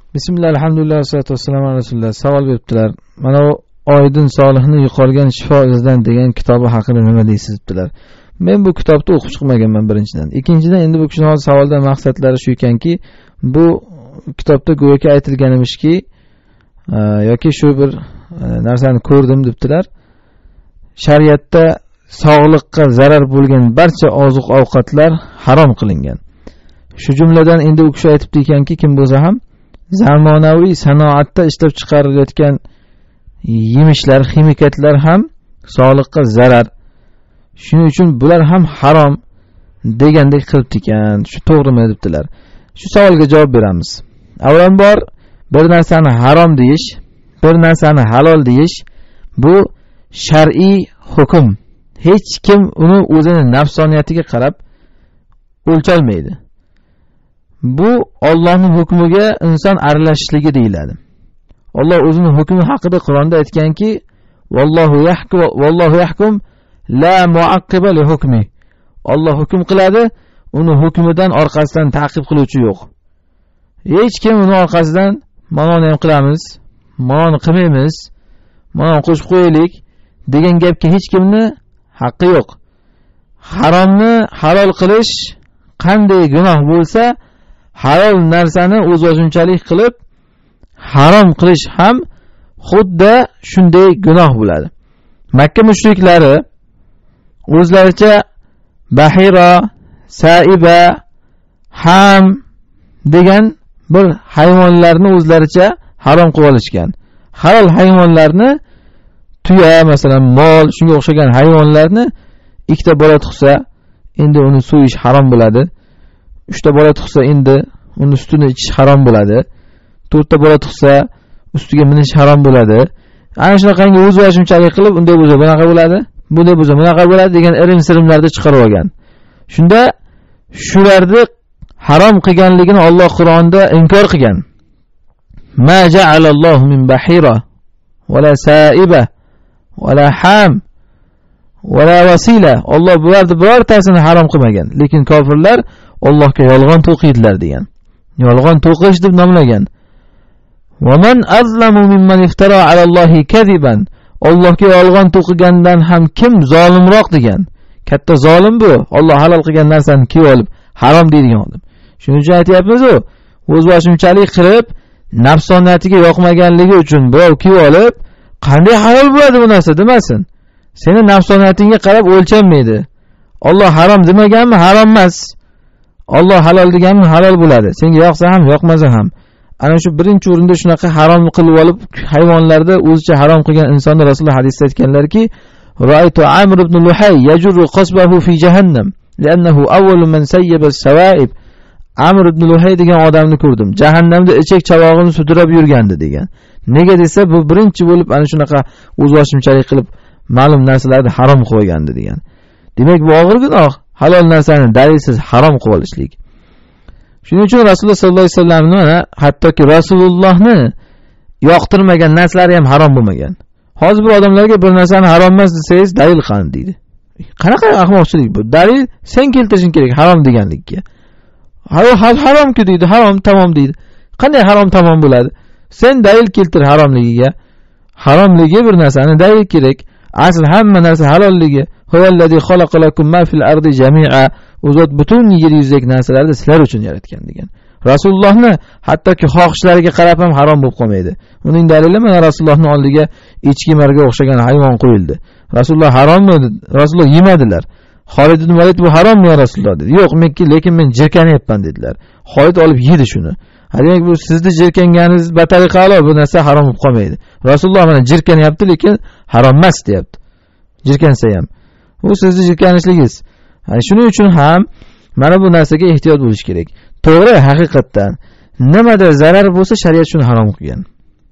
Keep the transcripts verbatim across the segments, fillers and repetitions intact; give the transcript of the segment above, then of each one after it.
Bismillah, alhamdulillah, salatu vassalamu ala rasulillah. Savol beribdilar. Mana u Oydin Solihning Yo'qolgan shifo izidan degan kitobi haqida nima deysiz debdilar. Men bu kitobni o'qib chiqmaganman birinchidan. Ikkinchidan, endi bu kishining savoldan maqsadlari shu ekanki, bu kitobda go'yoki aytilgan emishki, yoki shu bir narsani ko'rdim debdilar. Shariatda sog'liqqa zarar bo'lgan barcha oziq-ovqatlar harom qilingan. Shu jumladan endi u kishi aytibdi ekanki, kim bo'lsa ham zamonaviy sanoatda ishlab chiqarilayotgan yemishlar, ximikatlar ham sog'liqqa zarar. Shuning uchun bular ham harom degandek qilibdi ekan. Shu to'g'rimi debdilar. Shu savolga javob beramiz. Avvalambor bir narsani harom deyish, bir narsani halol deyish bu shar'iy hukm. Hech kim uni o'zining nafsoniyatiga qarab o'lcholmaydi. Bu Allohning hukmiga inson aralashishligi deyiladi. Alloh o'zining hukmi haqida Qur'onda aytganki, vallohu yahkum vallohu yahkum la muaqqiba li hukmi. Alloh hukm qiladi, uni hukmidan orqasidan ta'qib qiluvchi yo'q. Hech kim uni orqasidan manoni ham qilamiz, manoni qilmaymiz, manoni qo'shib qo'yaylik degan gapga hech kimni haqqi yo'q. Haromni halol qilish qanday gunoh bo'lsa, halol narsani o'z o'zunchalik qilib harom qilish ham xuddi shunday gunoh bo'ladi. Makka mushriklari o'zlaricha bahira, saiba, ham degan bir hayvonlarni o'zlaricha harom qilib olishgan. Halol hayvonlarni, tuya, masalan, mol, shunga o'xshagan hayvonlarni ikkita bola tug'sa, endi uni so'yish harom bo'ladi. uchta bola tug'sa, endi uni sutini ichish harom bo'ladi. to'rtta bola tug'sa, ustiga minish harom bo'ladi. Ana shunaqangi o'z vashimchalik qilib, unday bo'lsa bunaqa bo'ladi, bunday bo'lsa bunaqa bo'ladi degan irim-sirimlarni chiqarib olgan. Shunda shularni harom qilganligini Alloh Qur'onda inkor qilgan. Ma ja'alallohu min bahira wala sa'iba wala ham wala wasila. Alloh bularni birortasini harom qilmagan. Lekin kofirlar Allohga yolg'on to'qiydilar degan. Yolg'on to'qish deb nomlagan. Va man azlamu mimman iftara ala Allohi kadiban. Allohga yolg'on to'qigandan ham kim zolimroq degan. Katta zolim bu. Alloh halol qilgan narsani kiyib olib harom deydigan odam. Shuning uchun aytayapmiz, u o'z boshimchalik qilib, nafsoniyatiga yoqmaganligi uchun birov kiyib olib, qanday halol bo'ladi bu narsa demasin. Seni nafsoniyatingga qarab o'lchanmaydi. Alloh harom demaganmi? Harom emas. Alloh halol deganmi? Halol bo'ladi. Senga yoqsa ham, yoqmasa ham. Ana shu birinchi o'rinda shunaqa harom qilib olib, hayvonlarda o'zicha harom qilgan insonni Rasululloh hadisda aytganlarki, Ra'aytu Amr ibn Luhay yajru qasbahu fi jahannam, li'annahu awwalu man sayyaba as-sawa'ib. Amr ibn Luhay degan odamni ko'rdim. Jahannamda ichak chavog'ini sudrab yurgandi degan. Nega desa, bu birinchi bo'lib ana shunaqa o'z boshimchalik qilib ma'lum narsalarni harom qo'ygandi degan. Demak, bu og'ir gunoh. Halol narsani dalilsiz harom qilib olishlik. Shuning uchun Rasululloh sollallohu alayhi vasallamni mana hattoki Rasulullohni yoqtirmagan narsalari ham harom bo'lmagan. Hozir bir odamlarga bir narsani harom emas desangiz, dalil qani deydi. Qanaqa ahmoqchilik bu? Dalil sen keltirishing kerak harom deganlikka. Harom-ku deydi, harom tamom deydi. Qanday harom tamom bo'ladi? Sen dalil keltir haromligiga. Haromligi bir narsani dalil kerak. Asl hamma narsa halolligi. Huvallazi xalaqalakum ma fil ardi jami'a. O'zot butun yer yuzidagi narsalarni sizlar uchun yaratgan degan. Rasulullohni hattoki xohishlariga qarab ham harom bo'lib qolmaydi. Uning dalili mana Rasulullohning oldiga echki marga o'xshagan hayvon qo'yildi. Rasululloh harommi? Rasululloh yemadilar. Xolid ibn Valid bu harommi ya Rasululloh dedi. Yo'q, menki, lekin men jirkanyapman dedilar. Xolid olib yedi shuni. Demak, bu sizni jirkanganingiz batariqa alo, bu narsa harom bo'lib qolmaydi. Rasululloh mana jirkanyapti, lekin harom emas deyapti. Jirkansa ham. Bu sizni jirkanishligingiz. Yani shuning uchun ham mana bu narsaga ehtiyot bo'lish kerak. To'g'ri, haqiqatdan nimada zarar bo'lsa shariat shuni harom qilgan.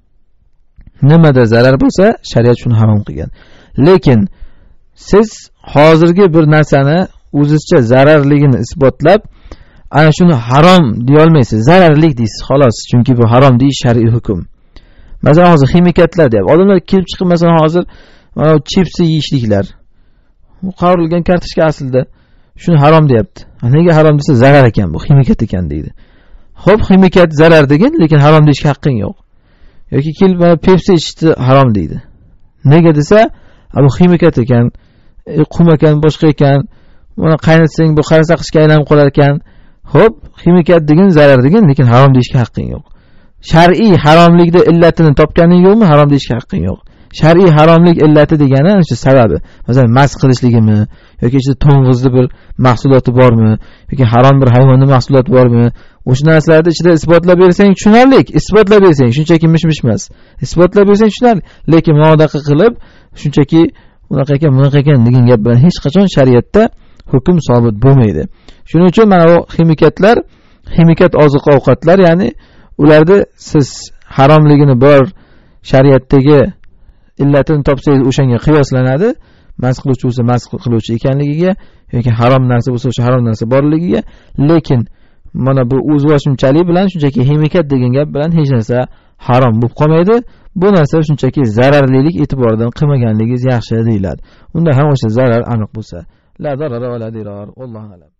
Nimada zarar bo'lsa shariat shuni harom qilgan. Lekin siz hozirgi bir narsani o'zizcha zararligini isbotlab, ana shuni harom deya olmaysiz. Zararlik deysiz xolos, chunki bu harom deyish shar'iy hukm. Masalan, hozir ximikatlar deyap. Odamlar kelib chiqib masalan hozir mana chipsi yeyishliklar. Bu qovurilgan kartoshka aslida shuni harom deyapti. Nega harom desa, zarar ekan bu, ximikat ekan deydi. Xo'p, ximikat zarar degan, lekin harom deyishga haqqing yo'q. Yoki kelib Pepsi ichdi harom deydi. Nega desa, bu ximikat ekan, qum ekan, boshqa ekan, buni qaynatsang bu qarasa qishga aylanib qolar ekan. Xo'p, ximikat degan zarar degan, lekin harom deyishga haqqing yo'q. Shar'iy haromlikda illatini topganing yo'qmi, harom deyishga haqqing yo'q. Shar'iy haromlik illati degani o'sha sababi. Masalan, mas qilishligimi yoki ichida to'ng'izli bir mahsuloti bormi yoki harom bir hayvonning mahsuloti bormi? O'sha narsalarni ichida isbotlab bersang tushunarli, isbotlab bersang shunchaki mish-mish emas. Isbotlab bersang tushunarli, lekin munodaqa qilib shunchaki unaqa ekan, bunaqa ekan degan gap bilan hech qachon shariatda hukm sobit bo'lmaydi. Shuning uchun mana bu ximikatlar, ximikat oziq-ovqatlar, ya'ni ularda siz haromligini bor shariatdagi illatini topsangiz o'shanga qiyoslanadi. Mas qiluvchi bo'lsa mas qiluvchi ekanligiga yoki harom narsa bo'lsa o'sha harom narsa borligiga, lekin mana bu o'zboshimchalik bilan shunchaki ximikat degan gap bilan hech narsa harom bo'lib qolmaydi. Bu narsa shunchaki zararlilik e'tiboridan qilmaganligingiz yaxshi deyiladi. Unda ham o'sha zarar aniq bo'lsa, la darara va la dirar. Allohu a'lam.